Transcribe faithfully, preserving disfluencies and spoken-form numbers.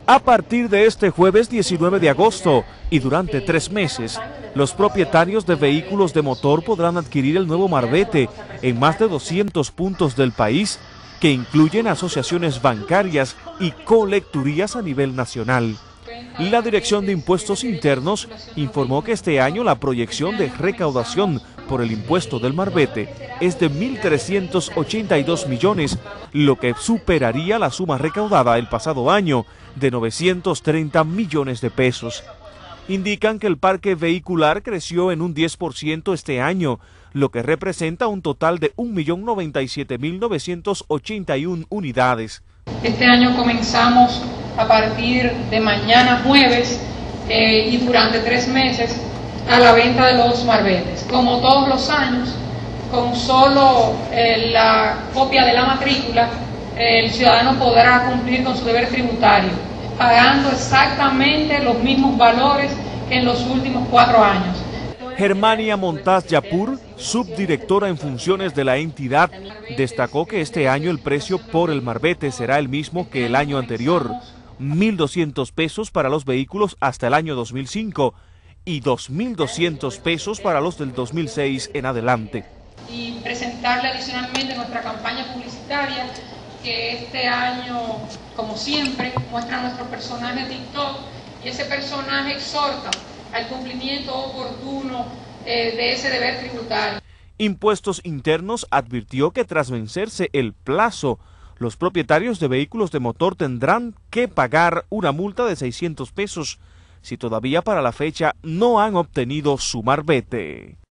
A partir de este jueves diecinueve de agosto y durante tres meses, los propietarios de vehículos de motor podrán adquirir el nuevo Marbete en más de doscientos puntos del país, que incluyen asociaciones bancarias y colecturías a nivel nacional. La Dirección de Impuestos Internos informó que este año la proyección de recaudación por el impuesto del Marbete es de mil trescientos ochenta y dos millones, lo que superaría la suma recaudada el pasado año de novecientos treinta millones de pesos. Indican que el parque vehicular creció en un diez por ciento este año, lo que representa un total de un millón noventa y siete mil novecientos ochenta y una unidades. Este año comenzamos a partir de mañana jueves eh, y durante tres meses a la venta de los marbetes. Como todos los años, con solo eh, la copia de la matrícula, eh, el ciudadano podrá cumplir con su deber tributario, pagando exactamente los mismos valores que en los últimos cuatro años. Germania Montaz Yapur, subdirectora en funciones de la entidad, destacó que este año el precio por el Marbete será el mismo que el año anterior, mil doscientos pesos para los vehículos hasta el año dos mil cinco y dos mil doscientos pesos para los del dos mil seis en adelante. Y presentarle adicionalmente nuestra campaña publicitaria, que este año, como siempre, muestra nuestro personaje TikTok, y ese personaje exhorta al cumplimiento oportuno eh, de ese deber tributario. Impuestos Internos advirtió que tras vencerse el plazo, los propietarios de vehículos de motor tendrán que pagar una multa de seiscientos pesos si todavía para la fecha no han obtenido su Marbete.